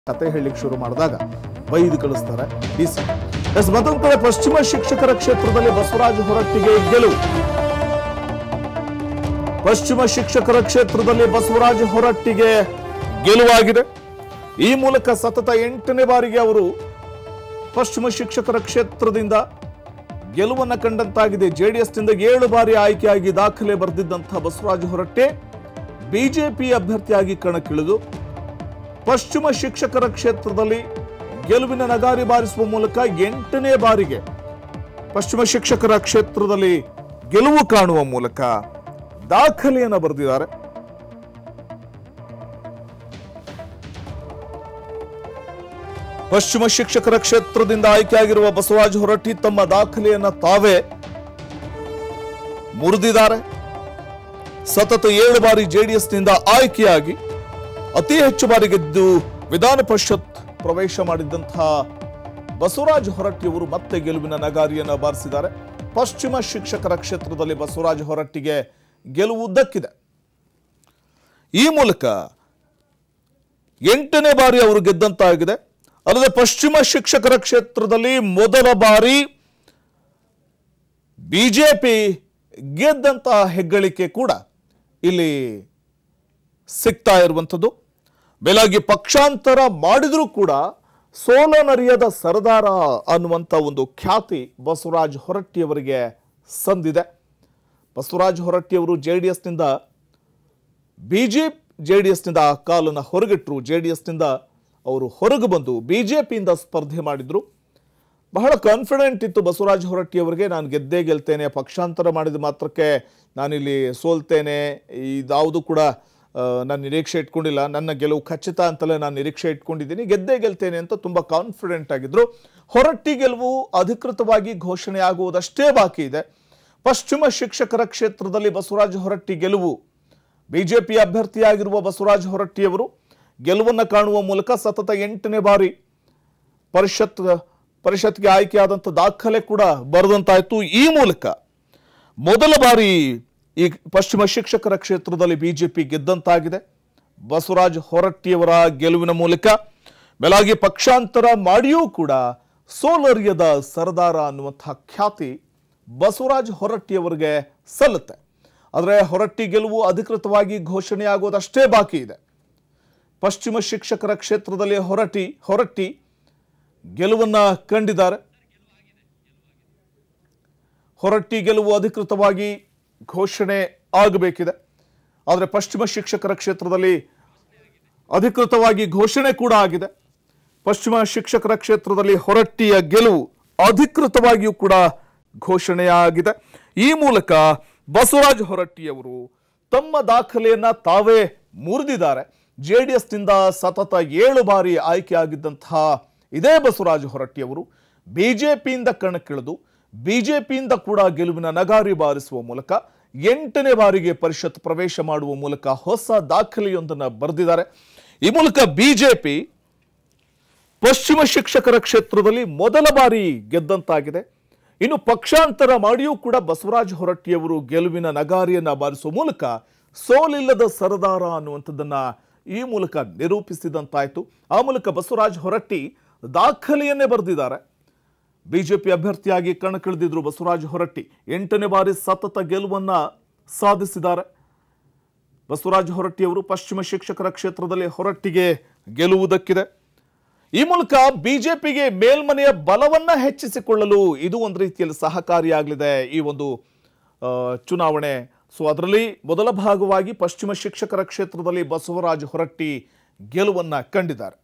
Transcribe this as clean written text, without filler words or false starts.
ಕತೆ ಹೇಳಲಿಕ್ಕೆ ಶುರು ಮಾಡಿದಾಗ ಬೈದು ಕಳಿಸ್ತಾರೆ ಡಿಸಿ. ಮತ್ತೊಂದು ಕಡೆ ಪಶ್ಚಿಮ ಶಿಕ್ಷಕರ ಕ್ಷೇತ್ರದಲ್ಲಿ ಬಸವರಾಜ ಹೊರಟ್ಟಿಗೆ ಗೆಲುವು. ಪಶ್ಚಿಮ ಶಿಕ್ಷಕರ ಕ್ಷೇತ್ರದಲ್ಲಿ ಬಸವರಾಜ ಹೊರಟ್ಟಿಗೆ ಗೆಲುವಾಗಿದೆ. ಈ ಮೂಲಕ ಸತತ 8ನೇ ಬಾರಿಗೆ ಅವರು ಪಶ್ಚಿಮ ಶಿಕ್ಷಕರ ಕ್ಷೇತ್ರದಿಂದ ಗೆಲುವನ್ನು ಕಂಡಂತಾಗಿದೆ. ಜೆಡಿಎಸ್ನಿಂದ 7 ಬಾರಿ ಆಯ್ಕೆಯಾಗಿ ದಾಖಲೆ ಬರೆದಿದ್ದಂತಹ ಬಸವರಾಜ ಹೊರಟ್ಟಿ ಬಿಜೆಪಿ ಅಭ್ಯರ್ಥಿಯಾಗಿ ಕಣಕ್ಕಿಳಿದು ಪಶ್ಚಿಮ ಶಿಕ್ಷಕರ ಕ್ಷೇತ್ರದಲ್ಲಿ ಗೆಲುವಿನ ನಗಾರಿ ಬಾರಿಸುವ ಮೂಲಕ 8ನೇ ಬಾರಿಗೆ ಪಶ್ಚಿಮ ಶಿಕ್ಷಕರ ಕ್ಷೇತ್ರದಲ್ಲಿ ಗೆಲುವು ಕಾಣುವ ಮೂಲಕ ದಾಖಲೆಯನ್ನು ಬರೆದಿದ್ದಾರೆ. ಪಶ್ಚಿಮ ಶಿಕ್ಷಕರ ಕ್ಷೇತ್ರದಿಂದ ಆಯ್ಕೆಯಾಗಿರುವ ಬಸವರಾಜ ಹೊರಟ್ಟಿ ತಮ್ಮ ದಾಖಲೆಯನ್ನು ತಾವೇ ಮುರಿದಿದ್ದಾರೆ. ಸತತ 7 ಬಾರಿ ಜೆಡಿಎಸ್ನಿಂದ ಆಯ್ಕೆಯಾಗಿ ಅತಿ ಹೆಚ್ಚು ಬಾರಿ ಗೆದ್ದು ವಿಧಾನ ಪರಿಷತ್ ಪ್ರವೇಶ ಮಾಡಿದ್ದಂತಹ ಬಸವರಾಜ ಹೊರಟ್ಟಿಯವರು ಮತ್ತೆ ಗೆಲುವಿನ ನಗಾರಿಯನ್ನು ಬಾರಿಸಿದ್ದಾರೆ. ಪಶ್ಚಿಮ ಶಿಕ್ಷಕರ ಕ್ಷೇತ್ರದಲ್ಲಿ ಬಸವರಾಜ ಹೊರಟ್ಟಿಗೆ ಗೆಲುವು ದಕ್ಕಿದೆ. ಈ ಮೂಲಕ 8ನೇ ಬಾರಿ ಅವರು ಗೆದ್ದಂತಾಗಿದೆ. ಅಲ್ಲದೆ ಪಶ್ಚಿಮ ಶಿಕ್ಷಕರ ಕ್ಷೇತ್ರದಲ್ಲಿ ಮೊದಲ ಬಾರಿ ಬಿಜೆಪಿ ಗೆದ್ದಂತಹ ಹೆಗ್ಗಳಿಕೆ ಕೂಡ ಇಲ್ಲಿ ಸಿಗ್ತಾ ಇರುವಂಥದ್ದು. ಮೇಲಾಗಿ ಪಕ್ಷಾಂತರ ಮಾಡಿದ್ರೂ ಕೂಡ ಸೋಲನರಿಯದ ಸರದಾರ ಅನ್ನುವಂಥ ಒಂದು ಖ್ಯಾತಿ ಬಸವರಾಜ ಹೊರಟ್ಟಿಯವರಿಗೆ ಸಂದಿದೆ. ಬಸವರಾಜ ಹೊರಟ್ಟಿಯವರು ಜೆಡಿಎಸ್ನಿಂದ ಕಾಲನ್ನು ಹೊರಗಿಟ್ಟರು. ಜೆಡಿಎಸ್ನಿಂದ ಅವರು ಹೊರಗೆ ಬಂದು ಬಿಜೆಪಿಯಿಂದ ಸ್ಪರ್ಧೆ ಮಾಡಿದ್ರು. ಬಹಳ ಕಾನ್ಫಿಡೆಂಟ್ ಇತ್ತು ಬಸವರಾಜ ಹೊರಟ್ಟಿಯವರಿಗೆ. ನಾನು ಗೆದ್ದೇ ಗೆಲ್ತೇನೆ, ಪಕ್ಷಾಂತರ ಮಾಡಿದ ಮಾತ್ರಕ್ಕೆ ನಾನಿಲ್ಲಿ ಸೋಲ್ತೇನೆ, ಇದಾವುದು ಕೂಡ ನಾನು ನಿರೀಕ್ಷೆ ಇಟ್ಕೊಂಡಿಲ್ಲ, ನನ್ನ ಗೆಲುವು ಖಚಿತ ಅಂತಲೇ ನಾನು ನಿರೀಕ್ಷೆ ಇಟ್ಕೊಂಡಿದ್ದೀನಿ, ಗೆದ್ದೇ ಗೆಲ್ತೇನೆ ಅಂತ ತುಂಬ ಕಾನ್ಫಿಡೆಂಟ್ ಆಗಿದ್ರು. ಹೊರಟ್ಟಿ ಗೆಲುವು ಅಧಿಕೃತವಾಗಿ ಘೋಷಣೆ ಆಗುವುದಷ್ಟೇ ಬಾಕಿ ಇದೆ. ಪಶ್ಚಿಮ ಶಿಕ್ಷಕರ ಕ್ಷೇತ್ರದಲ್ಲಿ ಬಸವರಾಜ ಹೊರಟ್ಟಿ ಗೆಲುವು. ಬಿಜೆಪಿ ಅಭ್ಯರ್ಥಿಯಾಗಿರುವ ಬಸವರಾಜ ಹೊರಟ್ಟಿಯವರು ಗೆಲುವನ್ನು ಕಾಣುವ ಮೂಲಕ ಸತತ 8ನೇ ಬಾರಿ ಪರಿಷತ್ಗೆ ಆಯ್ಕೆಯಾದಂಥ ದಾಖಲೆ ಕೂಡ ಬರೆದಂತಾಯಿತು. ಈ ಮೂಲಕ ಮೊದಲ ಬಾರಿ ಈ ಪಶ್ಚಿಮ ಶಿಕ್ಷಕರ ಕ್ಷೇತ್ರದಲ್ಲಿ ಬಿಜೆಪಿ ಗೆದ್ದಂತಾಗಿದೆ. ಬಸವರಾಜ ಹೊರಟ್ಟಿಯವರ ಗೆಲುವಿನ ಮೂಲಕ ಮೇಲಾಗಿ ಪಕ್ಷಾಂತರ ಮಾಡಿಯೂ ಕೂಡ ಸೋಲರಿಯದ ಸರದಾರ ಅನ್ನುವಂತಹ ಖ್ಯಾತಿ ಬಸವರಾಜ ಹೊರಟ್ಟಿಯವರಿಗೆ ಸಲ್ಲುತ್ತೆ. ಆದರೆ ಹೊರಟ್ಟಿ ಗೆಲುವು ಅಧಿಕೃತವಾಗಿ ಘೋಷಣೆಯಾಗೋದಷ್ಟೇ ಬಾಕಿ ಇದೆ. ಪಶ್ಚಿಮ ಶಿಕ್ಷಕರ ಕ್ಷೇತ್ರದಲ್ಲಿ ಹೊರಟ್ಟಿ ಗೆಲುವನ್ನ ಕಂಡಿದ್ದಾರೆ. ಹೊರಟ್ಟಿ ಗೆಲುವು ಅಧಿಕೃತವಾಗಿ ಘೋಷಣೆ ಆಗಬೇಕಿದೆ. ಆದರೆ ಪಶ್ಚಿಮ ಶಿಕ್ಷಕರ ಕ್ಷೇತ್ರದಲ್ಲಿ ಅಧಿಕೃತವಾಗಿ ಘೋಷಣೆ ಕೂಡ ಆಗಿದೆ. ಪಶ್ಚಿಮ ಶಿಕ್ಷಕರ ಕ್ಷೇತ್ರದಲ್ಲಿ ಹೊರಟ್ಟಿಯ ಗೆಲುವು ಅಧಿಕೃತವಾಗಿಯೂ ಕೂಡ ಘೋಷಣೆಯಾಗಿದೆ. ಈ ಮೂಲಕ ಬಸವರಾಜ ಹೊರಟ್ಟಿಯವರು ತಮ್ಮ ದಾಖಲೆಯನ್ನ ತಾವೇ ಮುರಿದಿದ್ದಾರೆ. ಜೆಡಿಎಸ್ನಿಂದ ಸತತ 7 ಬಾರಿ ಆಯ್ಕೆಯಾಗಿದ್ದಂತಹ ಇದೇ ಬಸವರಾಜ ಹೊರಟ್ಟಿಯವರು ಬಿಜೆಪಿಯಿಂದ ಕಣಕ್ಕಿಳಿದು ಬಿಜೆಪಿಯಿಂದ ಕೂಡ ಗೆಲುವಿನ ನಗಾರಿ ಬಾರಿಸುವ ಮೂಲಕ 8ನೇ ಬಾರಿಗೆ ಪರಿಷತ್ ಪ್ರವೇಶ ಮಾಡುವ ಮೂಲಕ ಹೊಸ ದಾಖಲೆಯೊಂದನ್ನು ಬರೆದಿದ್ದಾರೆ. ಈ ಮೂಲಕ ಬಿಜೆಪಿ ಪಶ್ಚಿಮ ಶಿಕ್ಷಕರ ಕ್ಷೇತ್ರದಲ್ಲಿ ಮೊದಲ ಬಾರಿ ಗೆದ್ದಂತಾಗಿದೆ. ಇನ್ನು ಪಕ್ಷಾಂತರ ಮಾಡಿಯೂ ಕೂಡ ಬಸವರಾಜ ಹೊರಟ್ಟಿಯವರು ಗೆಲುವಿನ ನಗಾರಿಯನ್ನ ಬಾರಿಸುವ ಮೂಲಕ ಸೋಲಿಲ್ಲದ ಸರದಾರ ಅನ್ನುವಂಥದ್ದನ್ನ ಈ ಮೂಲಕ ನಿರೂಪಿಸಿದಂತಾಯಿತು. ಆ ಮೂಲಕ ಬಸವರಾಜ ಹೊರಟ್ಟಿ ದಾಖಲೆಯನ್ನೇ ಬರೆದಿದ್ದಾರೆ. ಬಿಜೆಪಿ ಅಭ್ಯರ್ಥಿಯಾಗಿ ಕಣಕ್ಕಿಳಿದಿದ್ರು ಬಸವರಾಜ ಹೊರಟ್ಟಿ 8ನೇ ಬಾರಿ ಸತತ ಗೆಲುವನ್ನ ಸಾಧಿಸಿದ್ದಾರೆ. ಬಸವರಾಜ ಹೊರಟ್ಟಿಯವರು ಪಶ್ಚಿಮ ಶಿಕ್ಷಕರ ಕ್ಷೇತ್ರದಲ್ಲಿ ಹೊರಟ್ಟಿಗೆ ಗೆಲುವು ದಕ್ಕಿದೆ. ಈ ಮೂಲಕ ಬಿಜೆಪಿಗೆ ಮೇಲ್ಮನೆಯ ಬಲವನ್ನ ಹೆಚ್ಚಿಸಿಕೊಳ್ಳಲು ಇದು ಒಂದು ರೀತಿಯಲ್ಲಿ ಸಹಕಾರಿಯಾಗಲಿದೆ ಈ ಒಂದು ಚುನಾವಣೆ. ಸೊ ಅದರಲ್ಲಿ ಮೊದಲ ಭಾಗವಾಗಿ ಪಶ್ಚಿಮ ಶಿಕ್ಷಕರ ಕ್ಷೇತ್ರದಲ್ಲಿ ಬಸವರಾಜ ಹೊರಟ್ಟಿ ಗೆಲುವನ್ನ ಕಂಡಿದ್ದಾರೆ.